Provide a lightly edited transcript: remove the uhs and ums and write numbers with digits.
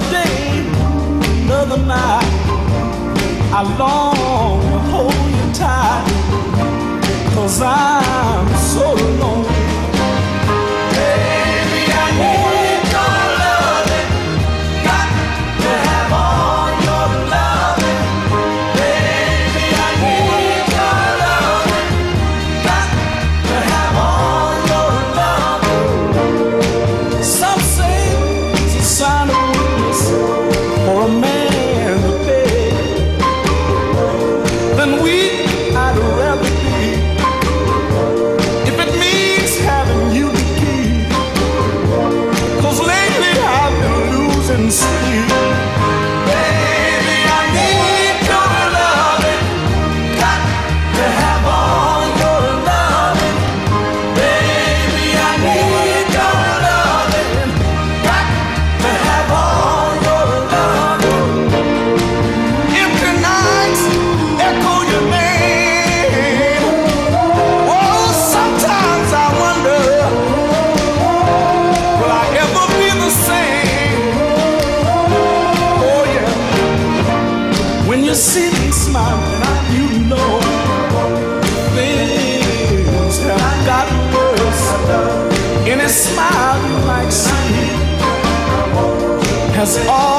day, another night. I long to hold you tight, 'cause I'm so lonely. Baby, I need your loving, got to have all your loving. Baby, I need your loving, got to have all your loving. Some say it's a sign of weakness for a man to beg. Then weak I'd rather be, if it means having you to keep. 'Cause lately I've been losing sleep. Baby, I need your loving, got to have all your loving. Baby, I need your loving, got to have all your loving. Empty nights echo your name. Oh, sometimes I wonder, will I ever be the same? Oh yeah, when you see me smiling, you know things have gotten worse. Any smile you might see has all